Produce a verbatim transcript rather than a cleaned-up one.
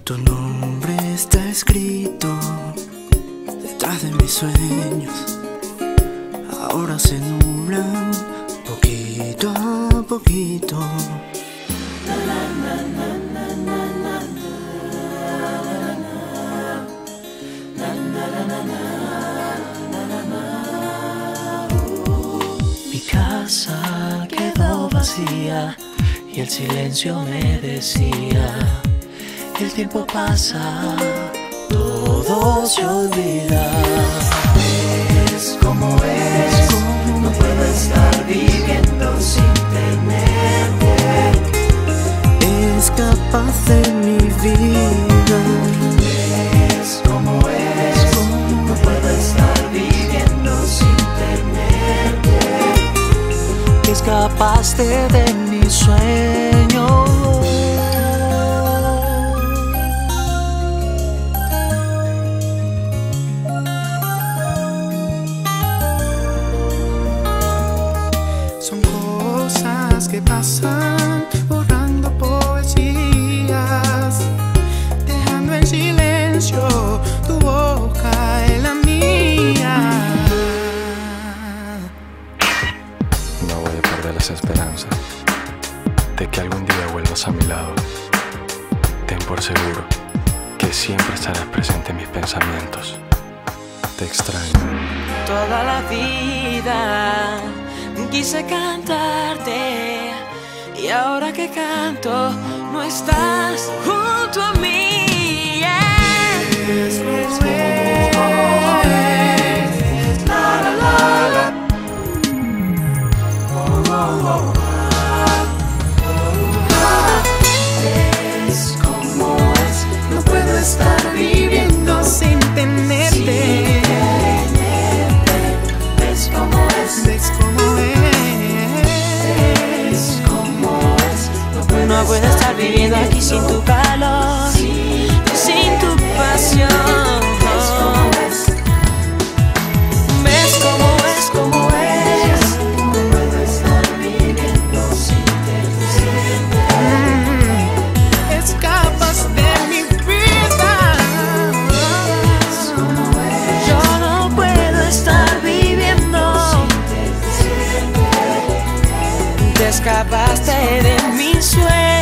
Tu nombre está escrito detrás de mis sueños. Ahora se nublan poquito a poquito. Mi casa quedó vacía y el silencio me decía: el tiempo pasa, todo se olvida. Es como es, no puedo estar viviendo sin tenerte. Escapas de mi vida. Es como es, no puedo estar viviendo sin tenerte. Escapaste de mis sueños. Que pasan borrando poesías, dejando en silencio tu boca en la mía. No voy a perder las esperanzas de que algún día vuelvas a mi lado. Ten por seguro que siempre estarás presente en mis pensamientos. Te extraño. Toda la vida quise cantarte y ahora que canto no estás junto a mí. Yeah. Es como es, la la la la. Oh, oh, oh. Es como es, no puedo estar viviendo sin tenerte. Es como es, es como es. No puedo estar viviendo aquí sin tu calor, sin tu pasión. Ves cómo es, cómo es. No puedo estar viviendo sin tenerte. Escapas de mi vida. Yo no puedo estar viviendo sin tenerte. Te escapaste de mis sueños.